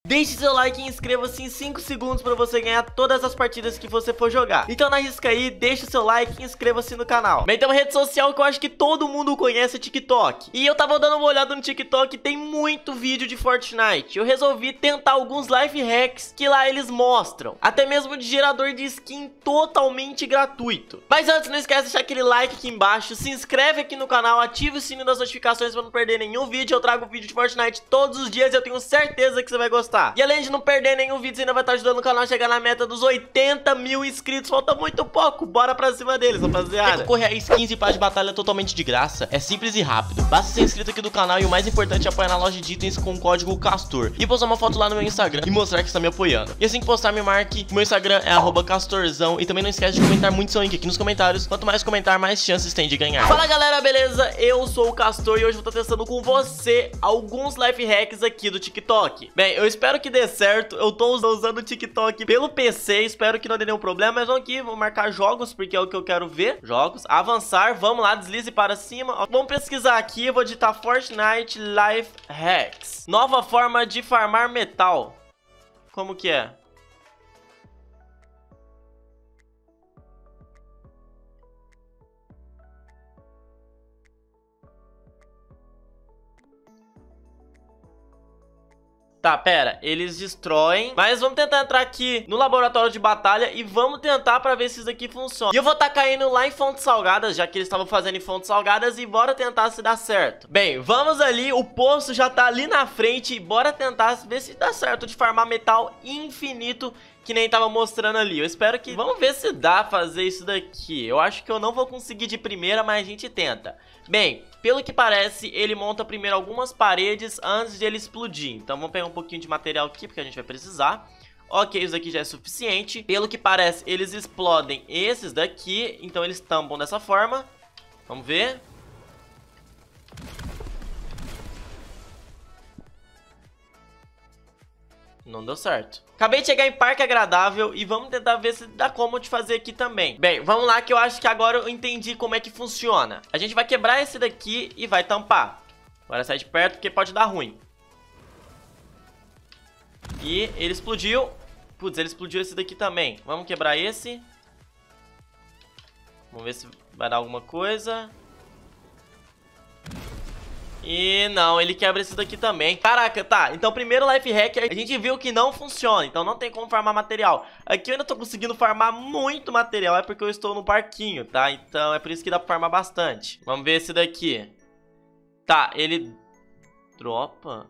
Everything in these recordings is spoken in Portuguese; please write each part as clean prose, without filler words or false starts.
Deixe seu like e inscreva-se em 5 segundos pra você ganhar todas as partidas que você for jogar. Então não arrisca aí, deixe seu like e inscreva-se no canal. Bem, tem uma rede social que eu acho que todo mundo conhece, o TikTok. E eu tava dando uma olhada no TikTok e tem muito vídeo de Fortnite. Eu resolvi tentar alguns life hacks que lá eles mostram. Até mesmo de gerador de skin totalmente gratuito. Mas antes, não esquece de deixar aquele like aqui embaixo, se inscreve aqui no canal, ative o sininho das notificações pra não perder nenhum vídeo. Eu trago vídeo de Fortnite todos os dias e eu tenho certeza que você vai gostar. E além de não perder nenhum vídeo, você ainda vai estar ajudando o canal a chegar na meta dos 80 mil inscritos. Falta muito pouco, bora pra cima deles, rapaziada. Concorrer a skins e paz de batalha totalmente de graça, é simples e rápido. Basta ser inscrito aqui do canal e o mais importante é apoiar na loja de itens com o código CASTOR. E postar uma foto lá no meu Instagram e mostrar que está me apoiando. E assim que postar, me marque. O meu Instagram é @castorzão. E também não esquece de comentar muito seu link aqui nos comentários. Quanto mais comentar, mais chances tem de ganhar. Fala galera, beleza? Eu sou o Castor e hoje eu vou estar testando com você alguns life hacks aqui do TikTok. Bem, eu espero que dê certo. Eu tô usando o TikTok pelo PC, espero que não dê nenhum problema. Mas vamos aqui, vamos marcar jogos, porque é o que eu quero ver. Jogos, avançar, vamos lá, deslize para cima. Vamos pesquisar aqui, eu vou digitar Fortnite Life Hacks. Nova forma de farmar metal. Como que é? Tá, pera, eles destroem. Mas vamos tentar entrar aqui no laboratório de batalha e vamos tentar pra ver se isso aqui funciona. E eu vou estar caindo lá em Fontes Salgadas, já que eles estavam fazendo em Fontes Salgadas. E bora tentar se dá certo. Bem, vamos ali, o poço já tá ali na frente. E bora tentar ver se dá certo de farmar metal infinito, que nem tava mostrando ali. Eu espero que... Vamos ver se dá fazer isso daqui. Eu acho que eu não vou conseguir de primeira, mas a gente tenta. Bem, pelo que parece, ele monta primeiro algumas paredes antes de ele explodir. Então vamos pegar um pouquinho de material aqui, porque a gente vai precisar. Ok, isso aqui já é suficiente. Pelo que parece, eles explodem esses daqui. Então eles tampam dessa forma. Vamos ver. Não deu certo. Acabei de chegar em Parque Agradável e vamos tentar ver se dá como de fazer aqui também. Bem, vamos lá que eu acho que agora eu entendi como é que funciona. A gente vai quebrar esse daqui e vai tampar. Agora sai de perto porque pode dar ruim. E ele explodiu. Putz, ele explodiu esse daqui também. Vamos quebrar esse. Vamos ver se vai dar alguma coisa. E não, ele quebra esse daqui também. Caraca, tá, então primeiro life hack a gente viu que não funciona, então não tem como farmar material. Aqui eu ainda tô conseguindo farmar muito material, é porque eu estou no parquinho, tá? Então é por isso que dá pra farmar bastante. Vamos ver esse daqui. Tá, ele dropa,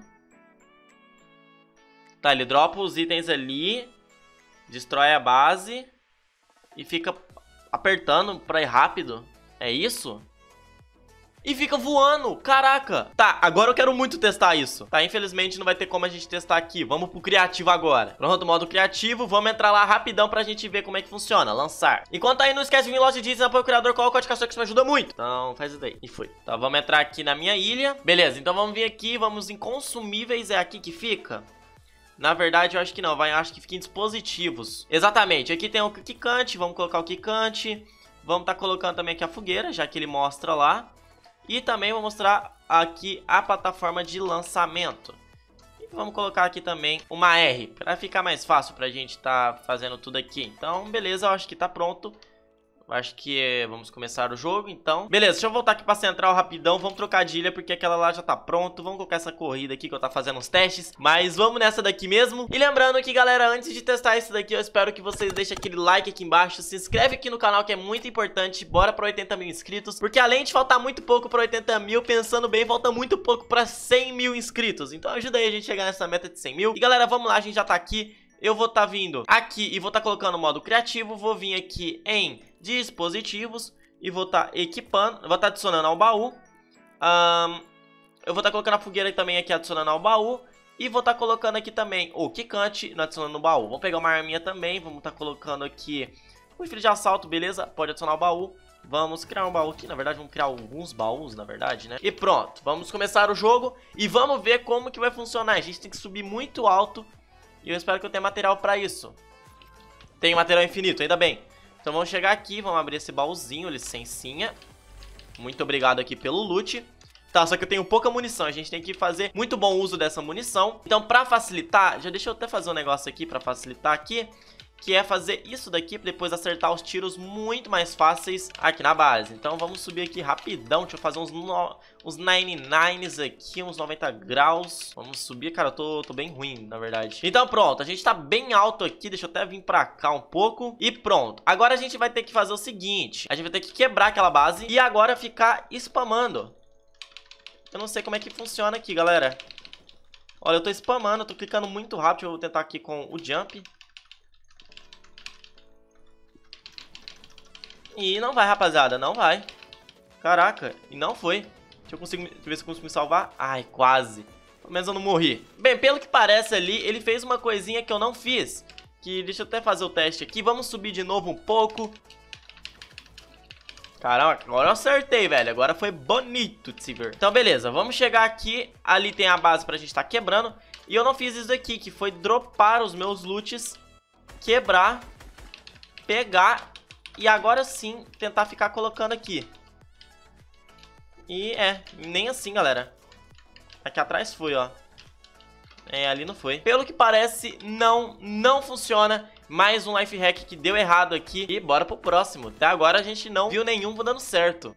Tá, ele dropa os itens ali, destrói a base e fica apertando pra ir rápido. É isso? E fica voando, caraca. Tá, agora eu quero muito testar isso. Tá, infelizmente não vai ter como a gente testar aqui. Vamos pro criativo agora. Pronto, modo criativo, vamos entrar lá rapidão pra gente ver como é que funciona, lançar. Enquanto aí, não esquece de vir em loja de itens, apoio o criador, coloca o código CASTOR que isso me ajuda muito. Então faz isso daí, e foi. Tá, vamos entrar aqui na minha ilha. Beleza, então vamos vir aqui, vamos em consumíveis, é aqui que fica? Na verdade eu acho que não, acho que fica em dispositivos. Exatamente, aqui tem o quicante, vamos colocar o quicante. Vamos tá colocando também aqui a fogueira, já que ele mostra lá. E também vou mostrar aqui a plataforma de lançamento. E vamos colocar aqui também uma R, para ficar mais fácil pra gente tá fazendo tudo aqui. Então, beleza, eu acho que tá pronto. Acho que vamos começar o jogo, então. Beleza, deixa eu voltar aqui pra central rapidão. Vamos trocar de ilha, porque aquela lá já tá pronto. Vamos colocar essa corrida aqui que eu tá fazendo uns testes. Mas vamos nessa daqui mesmo. E lembrando que, galera, antes de testar isso daqui, eu espero que vocês deixem aquele like aqui embaixo. Se inscreve aqui no canal, que é muito importante. Bora pra 80 mil inscritos. Porque além de faltar muito pouco pra 80 mil, pensando bem, falta muito pouco pra 100 mil inscritos. Então ajuda aí a gente a chegar nessa meta de 100 mil. E, galera, vamos lá, a gente já tá aqui. Eu vou estar vindo aqui e vou estar colocando o modo criativo. Vou vir aqui em dispositivos e vou estar equipando, vou estar adicionando ao baú. Eu vou estar colocando a fogueira também aqui adicionando ao baú. E vou estar colocando aqui também o quicante adicionando no baú. Vamos pegar uma arminha também, vamos estar colocando aqui o rifle de assalto, beleza? Pode adicionar o baú. Vamos criar um baú aqui, na verdade vamos criar alguns baús, na verdade, né? E pronto, vamos começar o jogo e vamos ver como que vai funcionar. A gente tem que subir muito alto. E eu espero que eu tenha material pra isso. Tem material infinito, ainda bem. Então vamos chegar aqui, vamos abrir esse baúzinho, licencinha. Muito obrigado aqui pelo loot. Tá, só que eu tenho pouca munição, a gente tem que fazer muito bom uso dessa munição. Então, pra facilitar, já deixa eu até fazer um negócio aqui pra facilitar aqui, que é fazer isso daqui pra depois acertar os tiros muito mais fáceis aqui na base. Então, vamos subir aqui rapidão, deixa eu fazer uns 99s aqui, uns 90 graus. Vamos subir, cara, eu tô bem ruim, na verdade. Então, pronto, a gente tá bem alto aqui, deixa eu até vir pra cá um pouco. E pronto, agora a gente vai ter que fazer o seguinte, a gente vai ter que quebrar aquela base e agora ficar spamando. Eu não sei como é que funciona aqui, galera. Olha, eu tô spamando, eu tô clicando muito rápido. Eu vou tentar aqui com o jump. E não vai, rapaziada, não vai. Caraca, e não foi. Deixa eu ver se eu consigo me salvar. Ai, quase. Pelo menos eu não morri. Bem, pelo que parece ali, ele fez uma coisinha que eu não fiz. Que deixa eu até fazer o teste aqui. Vamos subir de novo um pouco. Caramba, agora eu acertei, velho. Agora foi bonito de se ver. Então, beleza. Vamos chegar aqui. Ali tem a base pra gente tá quebrando. E eu não fiz isso aqui, que foi dropar os meus loots. Quebrar. Pegar. E agora sim, tentar ficar colocando aqui. E nem assim, galera. Aqui atrás foi, ó. Ali não foi. Pelo que parece, não funciona. Mais um life hack que deu errado aqui. E bora pro próximo. Até agora a gente não viu nenhum dando certo.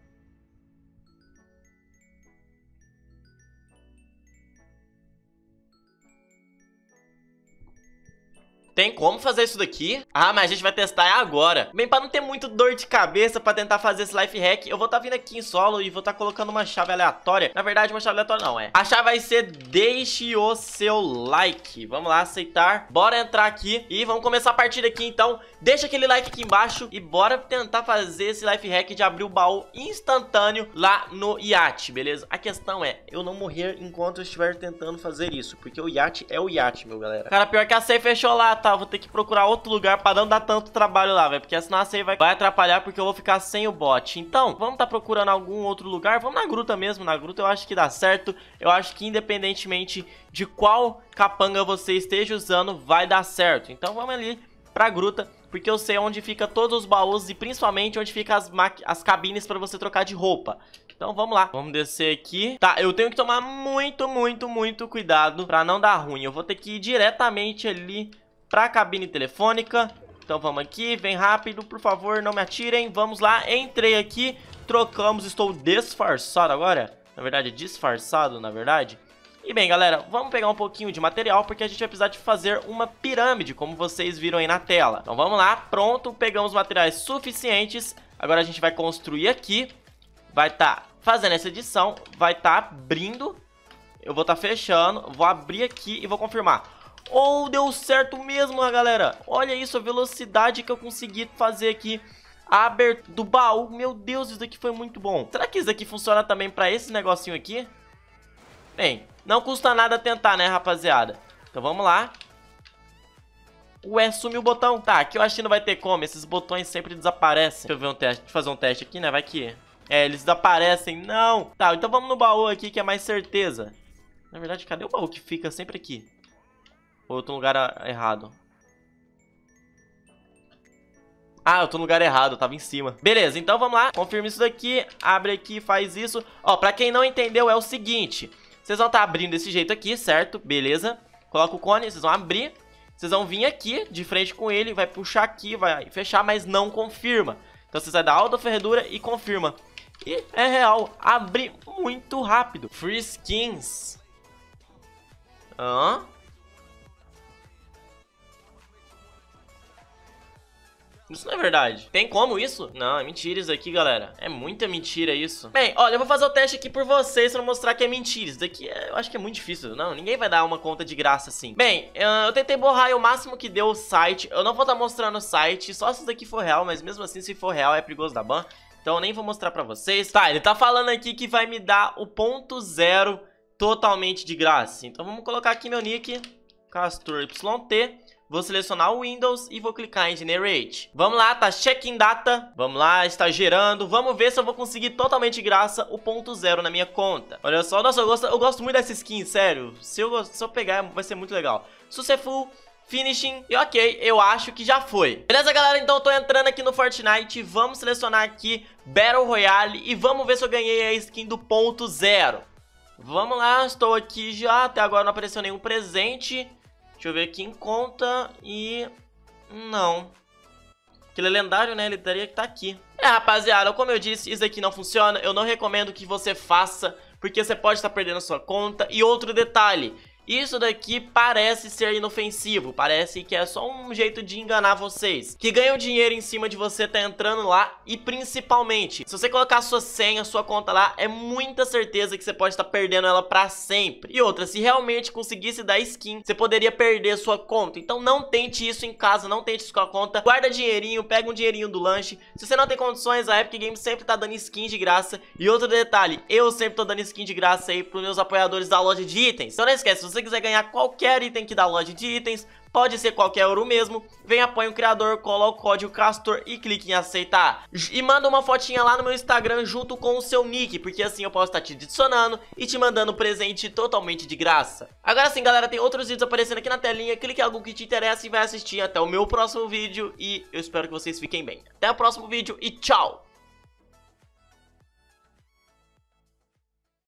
Tem como fazer isso daqui? Ah, mas a gente vai testar agora. Bem, pra não ter muito dor de cabeça pra tentar fazer esse life hack, eu vou estar vindo aqui em solo e vou estar colocando uma chave aleatória. Na verdade, uma chave aleatória não, A chave vai ser deixe o seu like. Vamos lá, aceitar. Bora entrar aqui e vamos começar a partida aqui, então. Deixa aquele like aqui embaixo e bora tentar fazer esse life hack de abrir o baú instantâneo lá no iate, beleza? A questão é, eu não morrer enquanto eu estiver tentando fazer isso, porque o iate é o iate, meu galera. Cara, pior que a safe fechou lá, tá? Vou ter que procurar outro lugar pra não dar tanto trabalho lá, velho, porque senão a safe vai atrapalhar, porque eu vou ficar sem o bot. Então, vamos tá procurando algum outro lugar. Vamos na gruta mesmo, na gruta eu acho que dá certo. Eu acho que independentemente de qual capanga você esteja usando, vai dar certo. Então vamos ali pra gruta, porque eu sei onde fica todos os baús e principalmente onde fica as cabines pra você trocar de roupa. Então vamos lá, vamos descer aqui. Tá, eu tenho que tomar muito cuidado pra não dar ruim. Eu vou ter que ir diretamente ali pra cabine telefônica. Então vamos aqui, vem rápido, por favor, não me atirem. Vamos lá, entrei aqui, trocamos, estou disfarçado agora. Na verdade, disfarçado, na verdade. E bem, galera, vamos pegar um pouquinho de material, porque a gente vai precisar de fazer uma pirâmide, como vocês viram aí na tela. Então vamos lá, pronto, pegamos materiais suficientes. Agora a gente vai construir aqui. Vai estar fazendo essa edição, vai estar abrindo. Eu vou estar fechando, vou abrir aqui e vou confirmar. Oh, deu certo mesmo, galera. Olha isso, a velocidade que eu consegui fazer aqui. A abertura do baú, meu Deus, isso daqui foi muito bom. Será que isso daqui funciona também pra esse negocinho aqui? Bem, não custa nada tentar, né, rapaziada? Então vamos lá. Ué, sumiu o botão. Tá, aqui eu acho que não vai ter como. Esses botões sempre desaparecem. Deixa eu ver um teste. Deixa eu fazer um teste aqui, né? Vai que... eles desaparecem. Não. Tá, então vamos no baú aqui, que é mais certeza. Na verdade, cadê o baú que fica sempre aqui? Ou eu tô no lugar errado? Ah, eu tô no lugar errado, eu tava em cima. Beleza, então vamos lá. Confirma isso daqui. Abre aqui, faz isso. Ó, pra quem não entendeu, é o seguinte. Vocês vão estar abrindo desse jeito aqui, certo? Beleza. Coloca o cone, vocês vão abrir. Vocês vão vir aqui, de frente com ele. Vai puxar aqui, vai fechar, mas não confirma. Então vocês vão dar autoferradura e confirma. E é real, abre muito rápido. Free skins. Isso não é verdade. Tem como isso? Não, é mentira isso aqui, galera. É muita mentira isso. Bem, olha, eu vou fazer o teste aqui por vocês pra mostrar que é mentira. Isso daqui eu acho que é muito difícil. Não, ninguém vai dar uma conta de graça assim. Bem, eu tentei borrar o máximo que deu o site. Eu não vou estar mostrando o site, só se isso daqui for real. Mas mesmo assim, se for real, é perigoso da ban. Então eu nem vou mostrar pra vocês. Tá, ele tá falando aqui que vai me dar o ponto zero totalmente de graça. Então vamos colocar aqui meu nick, Castor YT. Vou selecionar o Windows e vou clicar em Generate. Vamos lá, tá check-in data. Vamos lá, está gerando. Vamos ver se eu vou conseguir totalmente de graça o ponto zero na minha conta. Olha só, nossa, eu gosto muito dessa skin, sério. Se eu pegar, vai ser muito legal. Successful Finishing, e ok, eu acho que já foi. Beleza, galera? Então eu tô entrando aqui no Fortnite, vamos selecionar aqui Battle Royale e vamos ver se eu ganhei a skin do ponto 0. Vamos lá, estou aqui já, até agora não apareceu nenhum presente. Deixa eu ver aqui em conta e... não. Aquele é lendário, né? Ele teria que estar aqui. Rapaziada, como eu disse, isso aqui não funciona. Eu não recomendo que você faça, porque você pode estar perdendo a sua conta. E outro detalhe, isso daqui parece ser inofensivo, parece que é só um jeito de enganar vocês, que ganham dinheiro em cima de você tá entrando lá. E principalmente, se você colocar a sua senha, sua conta lá, é muita certeza que você pode estar perdendo ela pra sempre. E outra, se realmente conseguisse dar skin, você poderia perder sua conta. Então não tente isso em casa, não tente isso com a conta. Guarda dinheirinho, pega um dinheirinho do lanche. Se você não tem condições, a Epic Games sempre tá dando skin de graça. E outro detalhe, eu sempre tô dando skin de graça aí pros meus apoiadores da loja de itens. Então não esquece, se você quiser ganhar qualquer item aqui da loja de itens, pode ser qualquer ouro mesmo, vem, apoia o criador, coloca o código Castor e clique em aceitar. E manda uma fotinha lá no meu Instagram junto com o seu nick, porque assim eu posso estar te adicionando e te mandando presente totalmente de graça. Agora sim, galera, tem outros vídeos aparecendo aqui na telinha, clique em algo que te interessa e vai assistir até o meu próximo vídeo. E eu espero que vocês fiquem bem. Até o próximo vídeo e tchau!